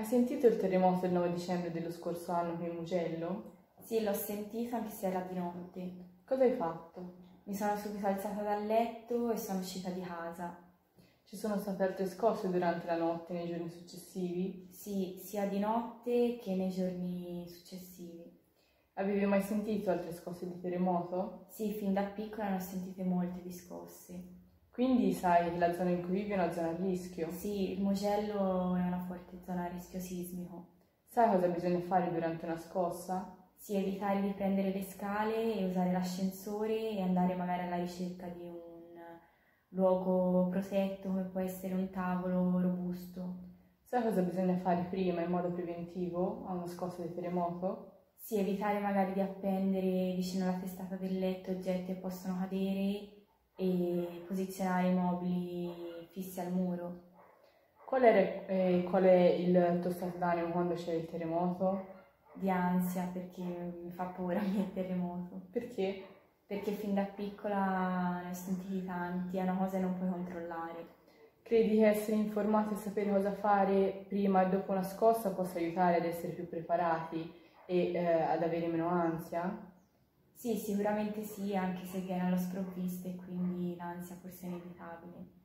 sentito il terremoto del 9 dicembre dello scorso anno qui in Mugello? Sì, l'ho sentito anche se era di notte. Cosa hai fatto? Mi sono subito alzata dal letto e sono uscita di casa. Ci sono state altre scosse durante la notte, nei giorni successivi? Sì, sia di notte che nei giorni successivi. Avevi mai sentito altre scosse di terremoto? Sì, fin da piccola ne ho sentite molte di scosse. Quindi sai che la zona in cui vivi è una zona a rischio? Sì, il Mugello è una forte zona a rischio sismico. Sai cosa bisogna fare durante una scossa? Sì, evitare di prendere le scale e usare l'ascensore e andare magari alla ricerca di un luogo protetto come può essere un tavolo robusto. Sai cosa bisogna fare prima in modo preventivo a una scossa di terremoto? Sì, evitare magari di appendere vicino alla testata del letto oggetti che possono cadere e posizionare i mobili fissi al muro. Qual è il tuo stato d'animo quando c'è il terremoto? Di ansia, perché mi fa paura il terremoto. Perché? Perché fin da piccola ne ho sentiti tanti, è una cosa che non puoi controllare. Credi che essere informati e sapere cosa fare prima e dopo una scossa possa aiutare ad essere più preparati e ad avere meno ansia? Sì, sicuramente sì, anche se viene allo sprovvisto e quindi l'ansia forse è inevitabile.